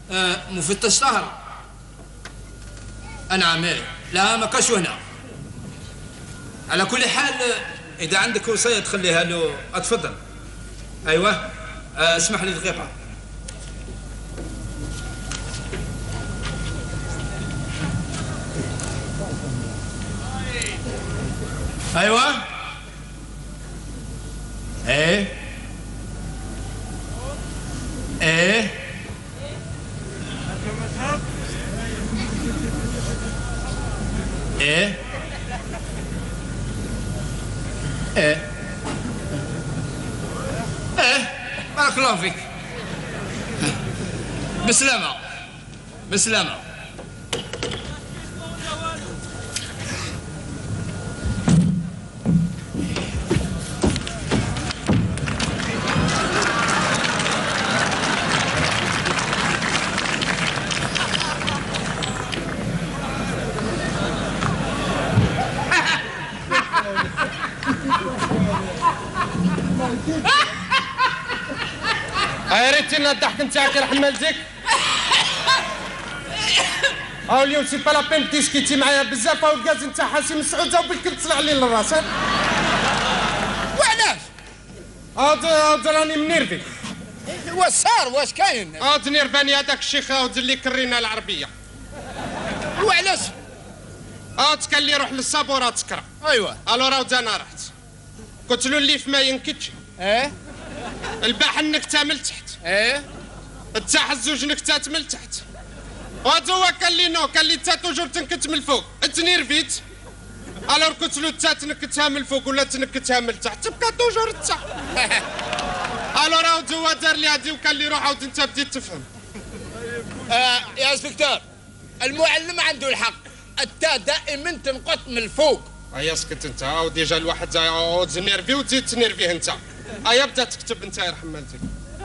مفتش طهر. نعم ايه، لا ما كاش هنا. على كل حال اذا عندك وصيه تخليها له اتفضل. ايوه اسمح لي دقيقه. ايوه ايه ايه ايه ايه ايه بارك الله فيك. بسلامة بسلامة. يا ريت لنا الضحك نتاعك يرحم والديك. اليوم سي با لا بين تيسكيتي معايا بزاف. الكاز نتاع حسين مسعود جاو بالكل طلع لي للراس. وعلاش؟ راني منيرفي. واش صار؟ واش كاين؟ تنيرفاني هذاك الشيخ اللي كرينا العربيه. وعلاش؟ كان لي روح للصابوره تكره. ايوه الو انا رحت قلت له اللي ما ينكتش. الباح النكته من تحت. تاع الزوج نكتات من تحت. وهذا هو قال لي نو، قال لي انت توجور تنكت من الفوق. تنيرفيت. الو قلت له انت تنكتها من الفوق ولا تنكتها من تحت؟ تبقى توجور انت. الو هو دار لي هذه وقال لي روح عاود انت بديت تفهم. يا انسبكتور، المعلم عنده الحق. انت دائما تنقط من الفوق. اسكت انت. ديجا الواحد تنيرفي وتزيد تنيرفيه انت. بدا تكتب انت يرحم والديك.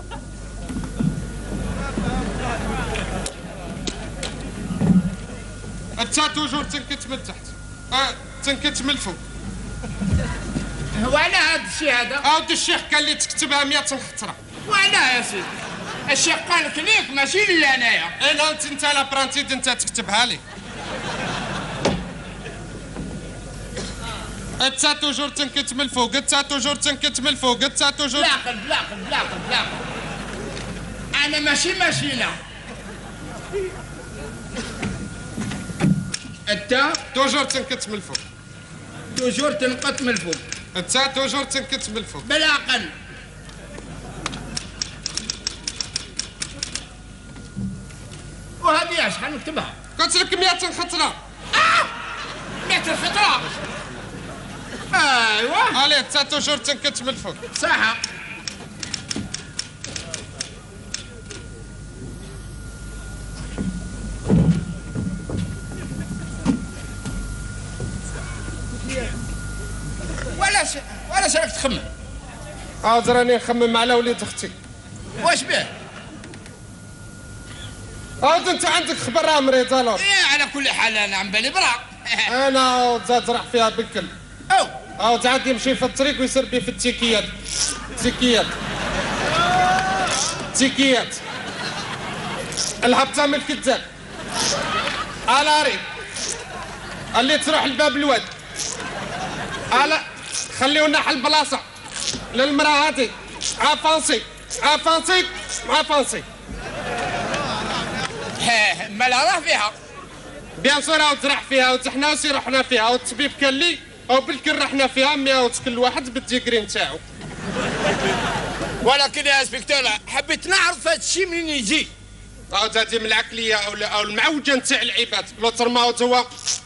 انت توجور تنكت من تحت. تنكت من الفوق. وعلى هذا الشيء هذا؟ الشيخ قال لي تكتبها 100 خطره. وعلاه يا سيدي؟ الشيخ قال لك ليك ماشي لي انايا. لا انت لابرانتيد انت تكتبها لي. انت توجور تنكت من الفوق. انت توجور تنكت من الفوق. انت توجور بلا انا ماشينا. انت توجور تنكت من الفوق. توجور تنقط من الفوق. انت توجور تنكت من الفوق. بلا اقل. وهذه شحال نكتبها؟ قلت لك 100 خطره. 100 خطره. ايوه عليه انت توجور تنكت من الفوق. صح. ولا راك تخمم؟ راني نخمم على وليد اختي. واش به؟ انت عندك خبر مريض الور. على كل حال انا عم بالي برا. انا زرع فيها بالكل. تعاد يمشي في الطريق ويسر بيه في التيكيات. تيكيات الهبطه من الكذاب. الاري اللي تروح لباب الواد. خليونا حل بلاصه للمراه هذه. عفانسي مالا راه فيها. بيان سور تروح فيها وتحنا وسي رحنا فيها والطبيب قال لي بالكل رحنا فيها 100 كل واحد بالديكري نتاعو. ولكن يا انسبكتور حبيت نعرف هذا الشيء منين يجي. هذه من العقليه او المعوجه نتاع العباد. لوتر ما هو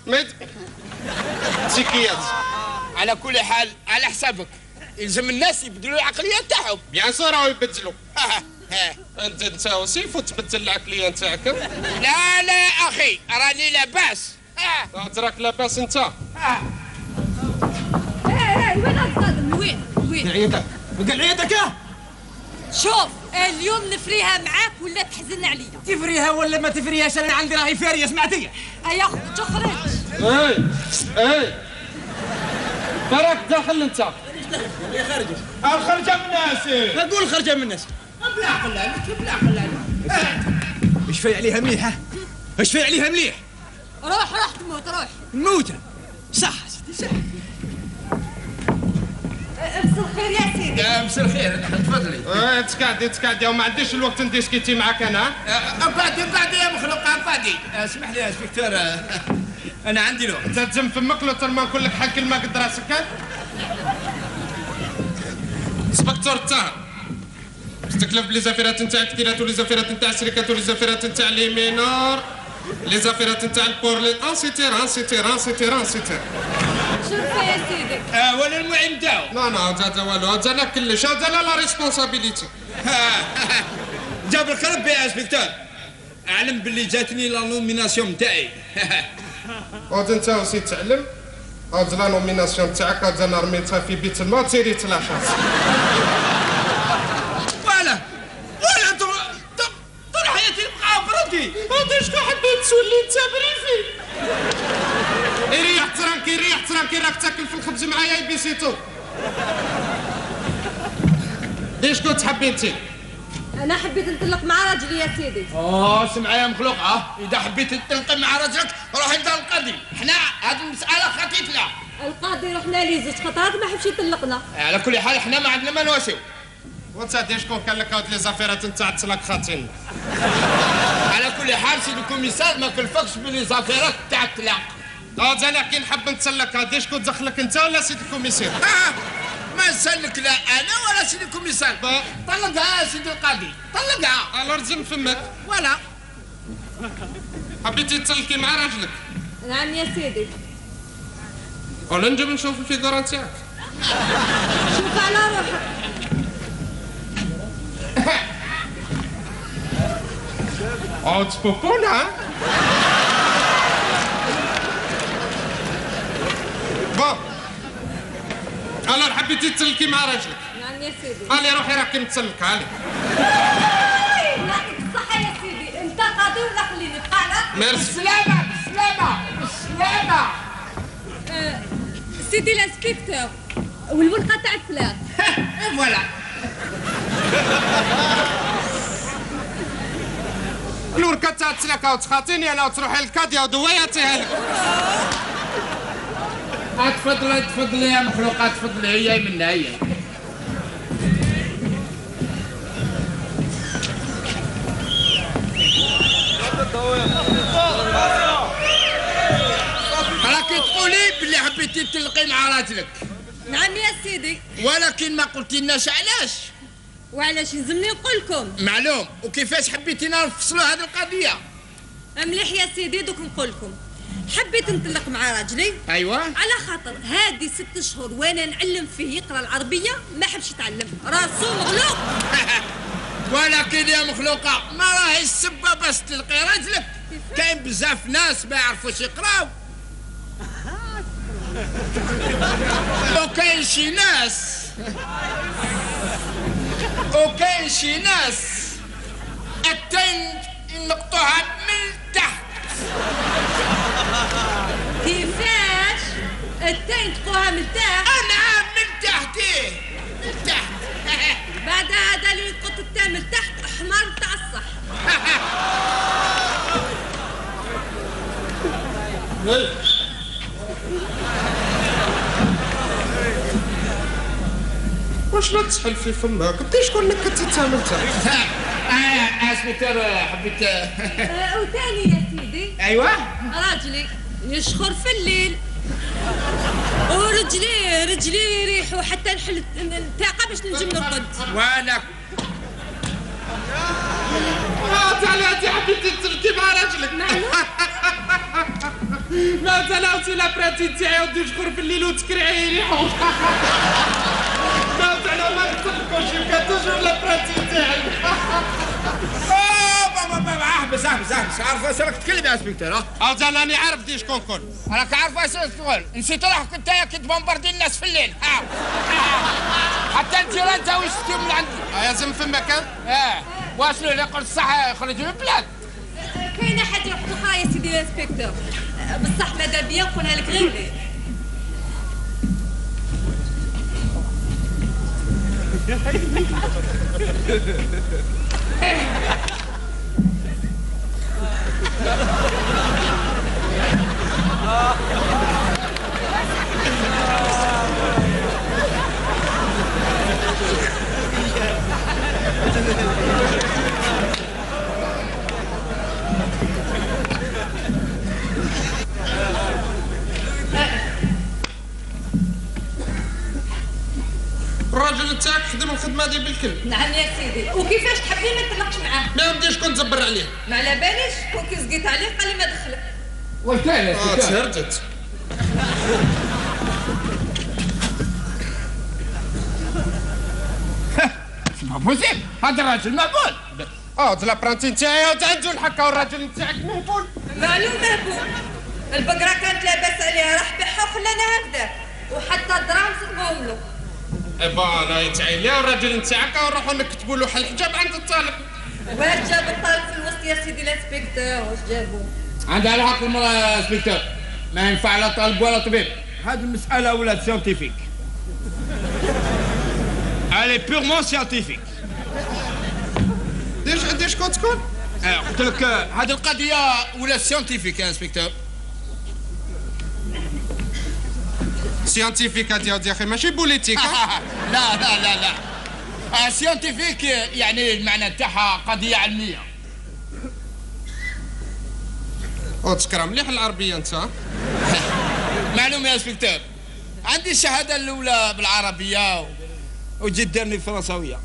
تيكيات. على كل حال على حسابك يلزم الناس يبدلوا العقليه نتاعهم. بيان سور يبدلوا. انت وسيف وتبدل العقليه نتاعك. لا يا اخي راني لاباس. تراك لاباس انت. وين الصادم؟ وين؟ عيدك قال عيدك. شوف اليوم نفريها معاك ولا تحزن عليا؟ تفريها ولا ما تفريهاش؟ انا عندي راهي فاريه سمعتي؟ يا اخو تخرج. تراك داخل انت. يا خرجت. خرجه من الناس. اقول خرجه من الناس. بلا قلال. ايش شفاي عليها مليح ها؟ شفاي عليها مليح. روح تموت روح. نموت. صح سيدي صح. مساء الخير يا سيدي. مساء الخير تفضلي. تقعدي وما عنديش الوقت نديسكيتي معاك انا. قعدي يا مخلوق قعدي. اسمح لي يا انسبكتور انا عندي له. انت تجم فمك لو تر ما نقول لك حل كلمه قد راسك. انسبكتور الطاهر استكلف بلي زافيرات نتاع الكثيرات ولي زافيرات نتاع الشركات ولي زافيرات نتاع لي مينور لي زافيرات نتاع البور لي انسيتير. شرفة يا سيدي. ولا المعين نتاعو. لا هذا والو هذا لا كلش هذا لا ريسبونسابيليتي. جابر ربي يا انسبكتور اعلم باللي جاتني لا نوميناسيون نتاعي. هذا انت وسي تعلم هذا لا نوميناسيون تاعك هذا انا رميتها في بيت الماء تيريت لا شانس. ولا طول حياتي نبقى برودي. هذا شكون حبيت تولي انت بريفي. ريح ترانكي راك تاكل في الخبز معايا يبيسيتو. ايش كنت حبيت انت؟ انا حبيت نطلق مع راجلي يا سيدي. اسمع يا مخلوق اذا حبيت تنقم مع رجلك روح انت القاضي. احنا هذه المساله خطيتنا. القاضي رحنا ليه زوج خطرات ما حبش يطلقنا. على كل حال احنا ما عندنا ما نواسيو. وانت شكون قال لك هاد لي زافيرات نتاع تسلك خاطين؟ على كل حال سيدي الكوميسار ما كلفكش بلي زافيرات تاع الطلاق. انا كي نحب نتسلك هادي شكون دخلك انت ولا سيدي الكوميسير؟ ما نسلك لا انا ولا سيدي الكوميسار. طلقها سيدي القاضي طلقها. الله رزم فمك. ولا حبيتي تسلكي مع راجلك؟ نعم يا سيدي. ولا نجيب نشوف الفيغورا نتاعك. شوف على روحك. عود بوبونا. بون الو حبيتي تسلكي مع راجلك؟ نعم يا سيدي. هاني روحي راكي متسلك هاني. يعطيك الصحة يا سيدي. انت قاضي ولا خليني بقى انا؟ ميرسي. بالسلامة. سيدي الانسبكتور والورقة تاع الفلاغ. فوالا. الورقه تاع تسلك وتخاطيني انا وتروحي للكاديه ودوياتيها لك. تفضلي يا مخلوقات تفضلي هي منا هي. راكي تقولي بلي حبيتي تلقي مع راجلك. نعم يا سيدي. ولكن ما قلتيلناش علاش. وعلاش يلزمني نقول لكم؟ معلوم. وكيفاش حبيتينا نفصلوا هذه القضيه؟ مليح يا سيدي دوك نقول لكم. حبيت نطلق مع راجلي. ايوه. على خاطر هادي 6 شهور وانا نعلم فيه يقرا العربيه ما حبش يتعلم راسو مغلوق. ولكن يا مخلوقه ما راهي السبه بس تلقي راجلك. كاين بزاف ناس ما يعرفوش يقراو. وكاين شي ناس التين نقطوها من تحت. كيفاش؟ التين تقوها من تحت؟ انا من تحت. من تحت. بعد هذا اللي يقط التاء من تحت حمار تاع الصح. واش لا تسحل في فمك؟ بدي شكون انك كتتعامل تاعك؟ اسبكتور حبيت. وثاني يا سيدي. ايوه. راجلي يشخر في الليل ورجليه يريحوا حتى نحل الطاقه باش نجم نرقد. ولا تعالي انت حبيتي تسلكي مع راجلك. ما تلاوتي لا براتي تاعي ودي يشخر في الليل وتكرعي يريحوا. ما نتفقوش يبقى توجور لا براتي تاعي. بس عارف واش راك تكلم يا اسبكتور. انا راني عارف دي شكون كون. راك عارف واش تقول. نسيت روحك انت كي تبومباردي الناس في الليل. حتى انت ولا انت واش تكتب من عندي. يا زم فمك. واشنو اللي يقول الصح يخرج من البلاد. كاينه حاجه اخرى يا سيدي الانسبكتور بصح ماذا بيا نقولها لك غير ليه. مشكل. نعم يا سيدي، وكيفاش تحبني ما نطلقش معاه؟ ما بديش كون تزبر عليه. ما على باليش، كون كي زقيت عليه قال لي ما دخلك. واش كاين؟ تهرجت. ما بوسيبل هذا الراجل مقبول. لابرانتي نتاعي عنده الحكا والراجل نتاعك مهبول. معلوم مهبول. البقرة كانت لاباس عليها راح بيعها وخلانا هكذا، وحتى الدراهم صدقوهم له. انا يتعيلي والراجل نتاعك ونروحوا نكتبوا له الحجاب عند الطالب. واش جاب الطالب في الوسط يا سيدي الانسبكتور؟ واش جابوا؟ عندها الحق المرأة سبيكتور، ما ينفع لا طالب ولا طبيب. هذه المسألة ولات سيانتيفيك. Elle est purement scientifique. ديش كنت تكون؟ قلت لك هذه القضية ولات سيانتيفيك يا انسبكتور. سيانتيفيك هادي يا اخي ماشي بوليتيك. لا لا لا لا. سيانتيفيك يعني المعنى تاعها قضية علمية. تكرم مليح العربية انت. معلوم يا انسبكتور، عندي الشهادة الأولى بالعربية وجيت دارني الفرنساوية.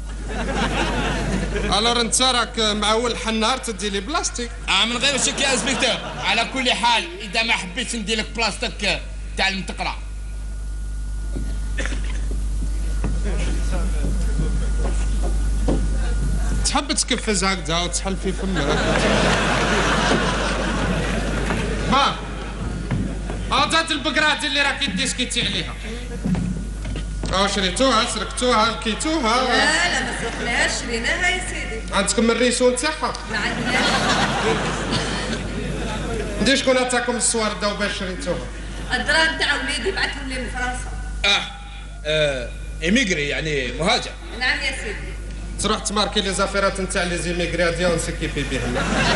الور انت راك معول حنار تدي لي بلاستيك. من غير شك يا انسبكتور، على كل حال إذا ما حبيتش ندير لك بلاستيك تعلم تقرأ. تحب تكفز هكذا وتحل في فمك. هاد البقرات اللي راكي ديسكيتي عليها. شريتوها سرقتوها لكيتوها. لا ما سرقناهاش، شريناها يا سيدي. عندكم الريسون تاعها؟ ما عندناش. دي شكون عطاكم الصور داو باش شريتوها؟ الدراهم تاع وليدي بعثهم لي من فرنسا. ايميغري يعني مهاجر. نعم يا سيدي. تروح تماركي لي زافيرات نتاع لي زيميغري هادي ونسكيبي بهم.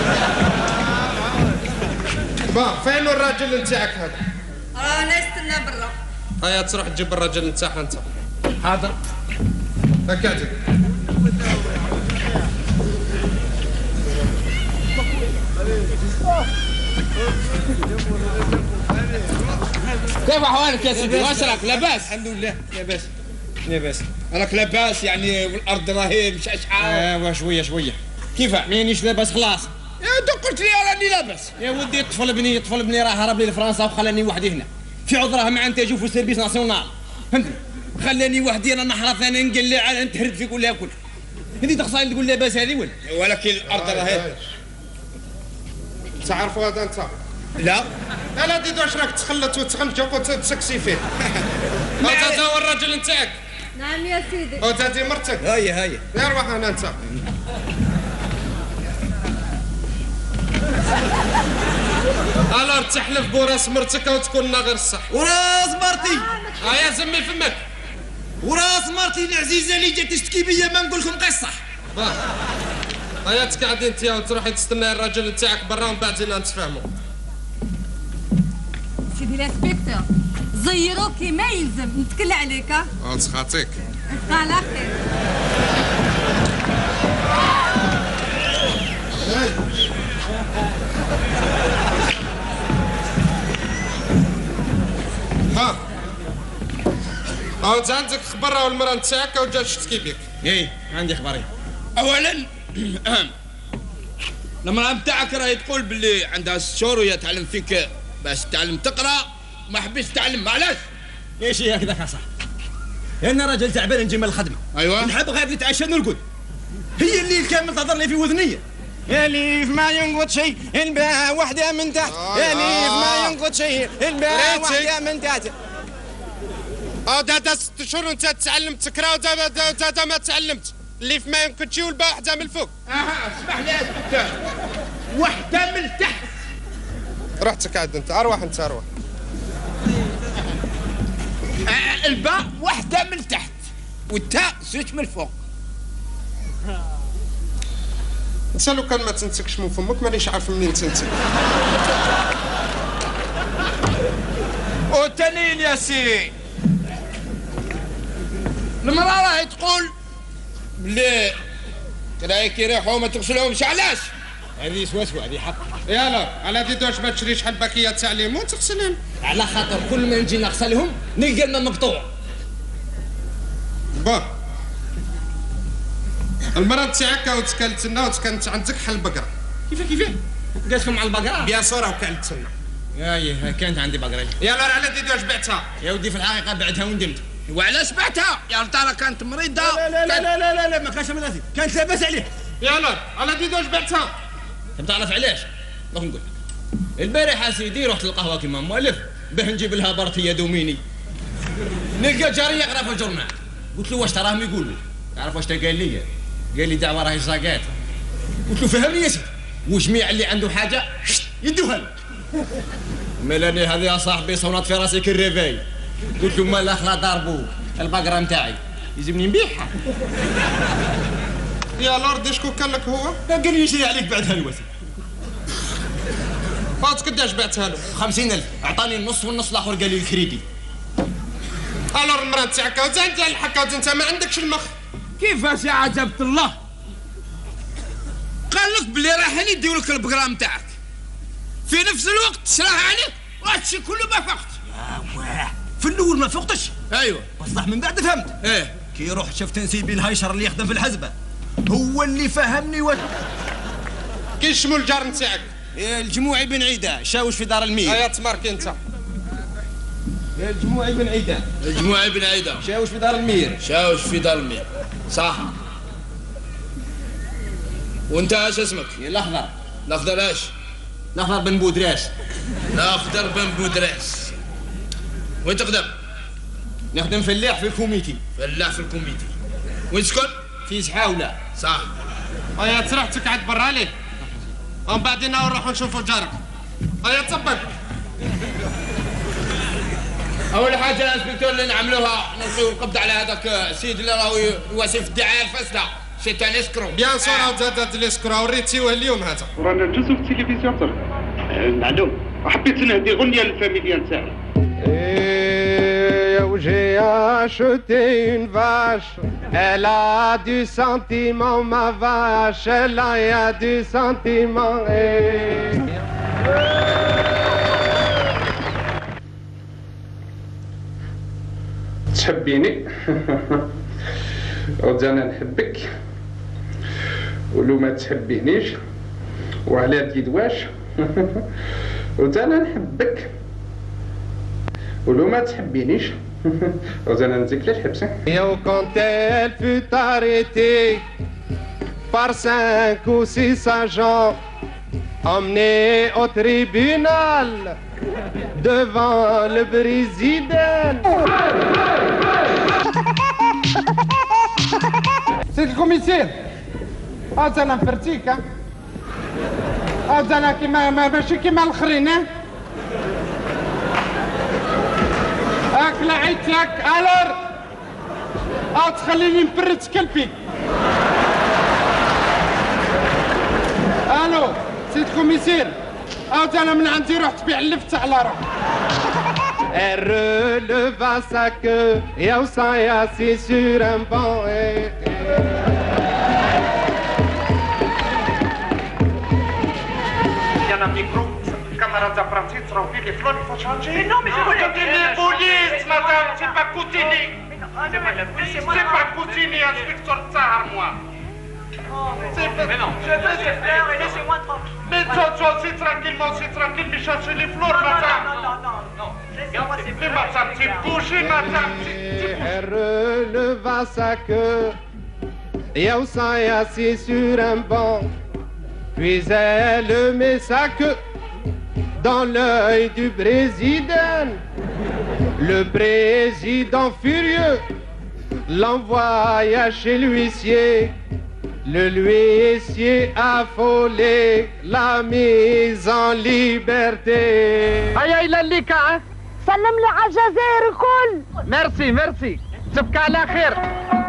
فين الراجل نتاعك هذا؟ رانا يستنى برا. هيا تروح تجيب الراجل نتاعها انت. حاضر. هكا جي. كيف احوالك يا سيدي؟ واش راك لاباس؟ الحمد لله لاباس لاباس. راك لاباس يعني والارض راهي مشعشعه. شويه كيف؟ مانيش لاباس خلاص. انت قلت لي راني لاباس. يا ودي طفل بني راه هرب لي لفرنسا وخلاني وحدي هنا في عذره مع انتاجو في السيرفيس ناسيونال، فهمتني؟ خلاني وحدي انا نحرث انا نقلع نتهرد فيك ولا كل هذه تخصها تقول لاباس هذه ولا؟ ولكن الارض راهي تعرفوا هذا انت؟ لا لا دي واش راك تخلط وتخنجق وتسكسي فيه. هذا هو الراجل نتاعك. نعم يا سيدي. هذه مرتك. هيا يا روح انا انت. الور تحلف براس مرتك وتكون غير الصح. وراس مرتي. يا زمي فمك. وراس مرتي العزيزه اللي جات تشتكي بيا ما نقول لكم قصه. هيا تقعدي انت وتروحي تستناي الراجل نتاعك برا ومن بعد جينا نتفاهموا. سيدي الانسبكتور، زيرو كي ما يلزم نتكل عليك. تسخاطيك. على خير. انت عندك خبر والمراه نتاعك وجات تشتكي بك. عندي خبرين. اولا المراه نتاعك راهي تقول باللي عندها 6 شهور وهي تعلم فيك باش تعلم تقرا ما حبيتش تعلم. علاش؟ ايش هي هكذاك صح؟ انا راجل تعبان نجي من الخدمه. ايوه نحب غير نتعشى نرقد. هي الليل كامل تهضر لي في وذنيه. يا ليف ما ينقض شيء الباع وحده من تحت. يا ليف ما ينقض شيء الباع وحده من تحت. دادا 6 شهور وانت تعلمت تقرا ودادا ما تعلمت. اللي في ما يمكن تجي والباع وحده من الفوق. اسمح لي اسكت. وحده من تحت. روح تقعد انت. اروح انت اروح. الباء وحده من تحت والتاء 6 من فوق. انت لو كان ما تنتكش من فمك مانيش عارف منين تنتك. والتنين يا سي المرأة راهي تقول بلي راهي كي يروحوا ما تغسلهمش. علاش؟ هذه سواسوا هذه حق. يلا على دي دوش ما تشريش حبكيه تاع ليمون تغسلهم. على خاطر كل ما نجي نغسلهم نلقى الماء مقطوع. المرأة تاعك وتكلت لنا وكانت عندك حل بقرة. كيف قالتكم على البقرة؟ بيان سور وكانت لنا. ايه كانت عندي بقرة. يلا على ديدي واش بعتها؟ يا ودي في الحقيقة بعتها وندمت. وعلاش بعتها؟ يا ترى كانت مريضة. لا ما كانش مريضة، كانت لاباس عليه. يلا على ديدي واش بعتها؟ انت تعرف علاش؟ دوك نقول لك. البارحة سيدي رحت للقهوة كيما مؤلف باه نجيب لها برطية دوميني. نلقى جاري يقرا في الجورنال. قلت له واش تراهم يقولوا؟ تعرف واش قال لي؟ قال لي دعوة راهي زاقات. قلت له فهمني يا سيدي، وجميع اللي عنده حاجة يدوها له. ملاني هذه يا صاحبي صونات في راسي كالريفاي. قلت له مال اخلا ضربوك البقرة نتاعي يلزمني نبيعها. يا لورد شكون كان لك هو؟ قال لي نشري عليك بعدها الوسيله. فات قداش بعتها له؟ 50,000 اعطاني النص والنص الاخر قال لي الكريدي. الور المرأة تاعك وانت الحكا انت ما عندكش المخ. كيفاش يا عجبت الله؟ قال لك بلي رايحين يديو لك البقرة نتاعك. في نفس الوقت شراها عليك وهادشي كله ما فقت. واه في الاول ما فقتش. ايوه بصح من بعد فهمت. ايه كي رحت شفت نسيبي الهايشر اللي يخدم في الحزبه هو اللي فهمني كي شمو الجار نتاعك؟ الجموعي بن عيده شاوش في دار المير. هيا تماركي انت. الجموعي بن عيده الجموعي بن عيده شاوش في دار المير. شاوش في دار المير صح. وانت اش اسمك؟ الاخضر. الاخضر اش؟ الاخضر بن بودراش. الاخضر بن بودراس. وين تخدم؟ نخدم فلاح في الكوميتي. فلاح في الكوميتي. وين تسكن؟ في سحاوله. صح. هيا تروح تقعد برا ليه؟ ومن بعدين نروحو نشوفو جارك. هيا تطبق. اول حاجه يا انسبكتور اللي نعملوها نلقيو القبض على هذاك السيد اللي راهو يواسي في الدعايه الفاسده. سي ان اسكرو. بيان سور هذا الاسكرو وريتيوه اليوم هذا. رانا ندوزو في التلفزيون صافي. معلوم. حبيت نهدي غنيه للفاميليا نتاعي. J'ai acheté une vache, elle a du sentiment, ma vache, elle a du sentiment. تحبيني وأنا نحبك ولو ما تحبينيش وعلى اليد واش وأنا نحبك ولو ما تحبينيش وأنا نزيك للحبس. Et quand elle fut arrêtée par 5 ou 6 agents, emmenée au tribunal devant le président. سيد الكوميسير انا نفرتيك انا كيما ماشي كيما الاخرين هاك لعيتك الور تخليني نبرد كلبي. الو سيد الكوميسير انا من عندي روح تبيع اللفت على روح. Elle releva sa queue et on s'est assis sur un banc. Il y en a micro, camarades apprentis, tranquille, les fleurs, il faut changer. Mais non, mais je voulais dire... Les polices, madame, c'est pas Coutini. Laissez-moi... C'est pas Coutini, inspecteur Tsar, moi. Mais non. Je veux des fleurs et laissez-moi tranquille. Mais toi, c'est tranquille, mais cherchez les fleurs, madame. Non. Laissez-moi ces Mais fleurs. madame, c'est bouché, madame. Elle releva sa queue et on s'est assis sur un banc. Puis elle met sa queue dans l'œil du président. Le président furieux l'envoya chez l'huissier. Le l'huissier affolé l'a mise en liberté. هيا إلى اللقاء. سلم لي على الجزائر الكل. ميرسي تبقى على خير.